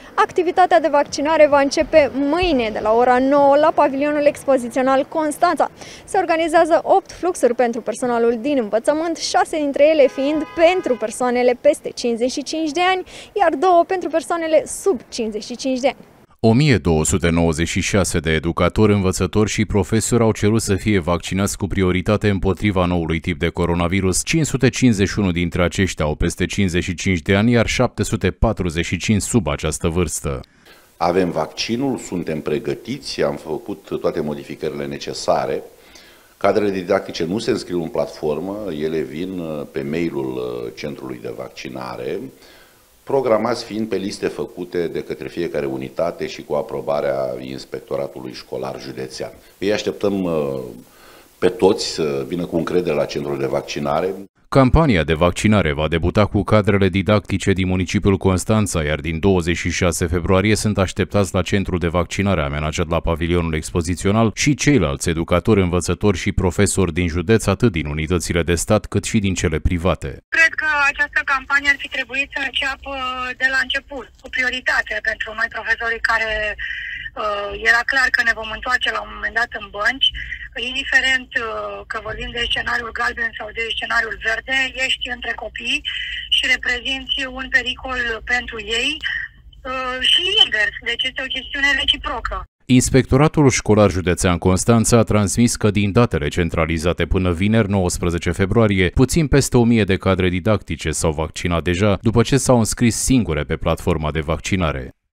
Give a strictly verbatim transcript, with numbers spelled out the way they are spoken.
Activitatea de vaccinare va începe mâine de la ora nouă la pavilionul expozițional Constanța. Se organizează opt fluxuri pentru personalul din învățământ, șase dintre ele fiind pentru persoanele peste cincizeci și cinci de ani, iar două pentru persoanele sub cincizeci și cinci de ani. o mie două sute nouăzeci și șase de educatori, învățători și profesori au cerut să fie vaccinați cu prioritate împotriva noului tip de coronavirus. cinci sute cincizeci și unu dintre aceștia au peste cincizeci și cinci de ani, iar șapte sute patruzeci și cinci sub această vârstă. Avem vaccinul, suntem pregătiți, am făcut toate modificările necesare. Cadrele didactice nu se înscriu în platformă, ele vin pe mailul centrului de vaccinare, programați fiind pe liste făcute de către fiecare unitate și cu aprobarea Inspectoratului Școlar Județean. Îi așteptăm pe toți să vină cu încredere la centrul de vaccinare. Campania de vaccinare va debuta cu cadrele didactice din municipiul Constanța, iar din douăzeci și șase februarie sunt așteptați la centrul de vaccinare amenajat la pavilionul expozițional și ceilalți educatori, învățători și profesori din județ, atât din unitățile de stat cât și din cele private. Cred că această campanie ar fi trebuit să înceapă de la început, cu prioritate pentru noi profesorii care uh, era clar că ne vom întoarce la un moment dat în bănci, indiferent uh, că vorbim de scenariul galben sau de scenariul verde, ești între copii și reprezinți un pericol pentru ei uh, și invers, deci este o chestiune reciprocă. Inspectoratul Școlar Județean Constanța a transmis că din datele centralizate până vineri, nouăsprezece februarie, puțin peste o mie de cadre didactice s-au vaccinat deja, după ce s-au înscris singure pe platforma de vaccinare.